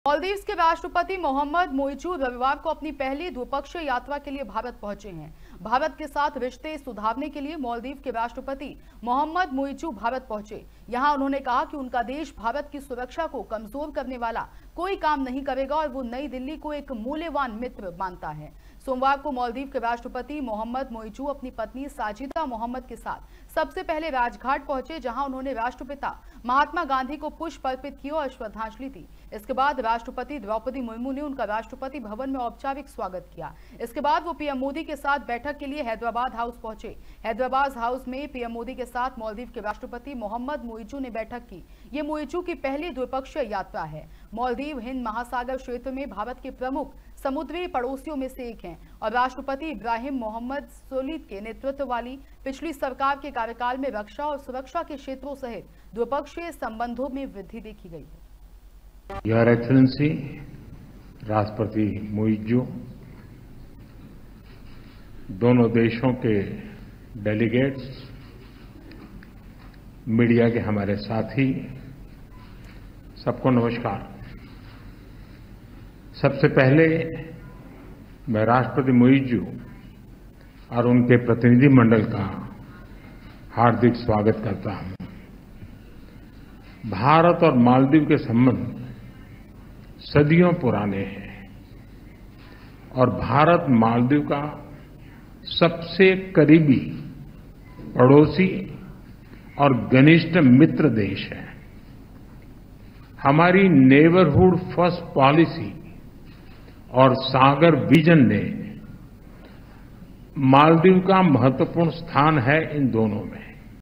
मालदीव्स के राष्ट्रपति मोहम्मद मुइज़ू रविवार को अपनी पहली द्विपक्षीय यात्रा के लिए भारत पहुंचे हैं। भारत के साथ रिश्ते सुधारने के लिए मालदीव के राष्ट्रपति मोहम्मद मुइज़ू भारत पहुंचे। यहां उन्होंने कहा कि उनका देश भारत की सुरक्षा को कमजोर करने वाला कोई काम नहीं करेगा और वो नई दिल्ली को एक मूल्यवान मित्र मानता है। सोमवार को मालदीव के राष्ट्रपति मोहम्मद मुइज़ू अपनी पत्नी साजिदा मोहम्मद के साथ सबसे पहले राजघाट पहुंचे, जहां उन्होंने राष्ट्रपिता महात्मा गांधी को पुष्प अर्पित किए और श्रद्धांजलि दी। इसके बाद राष्ट्रपति द्रौपदी मुर्मू ने उनका राष्ट्रपति भवन में औपचारिक स्वागत किया। इसके बाद वो पीएम मोदी के साथ बैठक के लिए हैदराबाद हाउस पहुंचे। हैदराबाद हाउस में पीएम मोदी के साथ मालदीव के राष्ट्रपति मोहम्मद मुइज़ू ने बैठक की। ये मुइज़ू की पहली द्विपक्षीय यात्रा है। मालदीव हिंद महासागर क्षेत्र में भारत के प्रमुख समुद्री पड़ोसियों में से एक हैं और राष्ट्रपति इब्राहिम मोहम्मद सोलिह के नेतृत्व वाली पिछली सरकार के कार्यकाल में रक्षा और सुरक्षा के क्षेत्रों सहित द्विपक्षीय संबंधों में वृद्धि देखी गई है। योर एक्सेलेंसी राष्ट्रपति मुइज़ू, दोनों देशों के डेलीगेट्स, मीडिया के हमारे साथी, सबको नमस्कार। सबसे पहले मैं राष्ट्रपति मुइज़ू और उनके प्रतिनिधि मंडल का हार्दिक स्वागत करता हूं। भारत और मालदीव के संबंध सदियों पुराने हैं और भारत मालदीव का सबसे करीबी पड़ोसी और घनिष्ठ मित्र देश है। हमारी नेबरहुड फर्स्ट पॉलिसी और सागर विजन ने मालदीव का महत्वपूर्ण स्थान है इन दोनों में।